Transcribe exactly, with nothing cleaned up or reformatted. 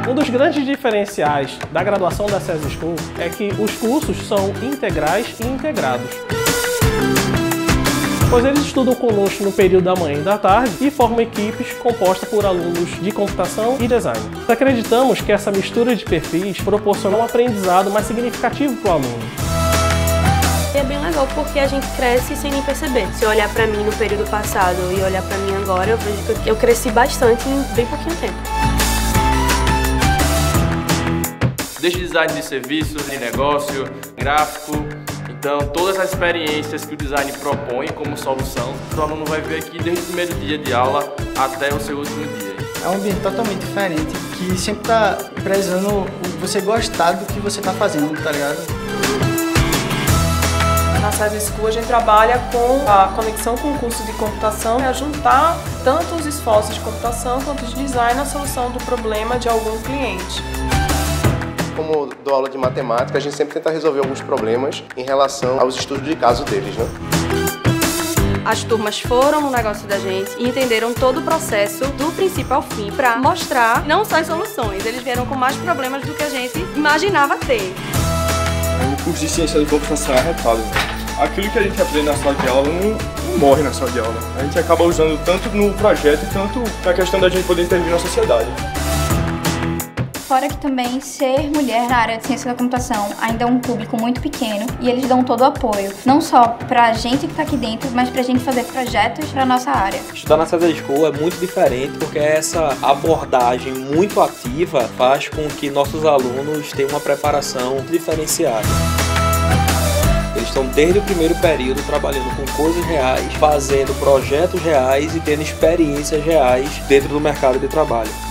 Um dos grandes diferenciais da graduação da SESI School é que os cursos são integrais e integrados, pois eles estudam conosco no período da manhã e da tarde e formam equipes compostas por alunos de computação e design. Acreditamos que essa mistura de perfis proporciona um aprendizado mais significativo para o aluno. É bem legal porque a gente cresce sem nem perceber. Se eu olhar para mim no período passado e olhar para mim agora, eu vejo que eu cresci bastante em bem pouquinho tempo. Desde design de serviço, de negócio, gráfico. Então, todas as experiências que o design propõe como solução, o aluno vai ver aqui desde o primeiro dia de aula até o seu último dia. É um ambiente totalmente diferente, que sempre está prezando você gostar do que você está fazendo, tá ligado? Na SESI School a gente trabalha com a conexão com o curso de computação e a juntar tanto os esforços de computação quanto de design na solução do problema de algum cliente. Como dou aula de matemática, a gente sempre tenta resolver alguns problemas em relação aos estudos de caso deles, né? As turmas foram no negócio da gente e entenderam todo o processo do princípio ao fim para mostrar não só as soluções, eles vieram com mais problemas do que a gente imaginava ter. O curso de ciência da computação é arretado. Aquilo que a gente aprende na sala de aula não, não morre na sala de aula. A gente acaba usando tanto no projeto, tanto na questão da gente poder intervir na sociedade. Fora que também ser mulher na área de ciência da computação ainda é um público muito pequeno e eles dão todo o apoio, não só pra gente que tá aqui dentro, mas pra gente fazer projetos pra nossa área. Estudar na SESI School é muito diferente porque essa abordagem muito ativa faz com que nossos alunos tenham uma preparação diferenciada. Eles estão desde o primeiro período trabalhando com coisas reais, fazendo projetos reais e tendo experiências reais dentro do mercado de trabalho.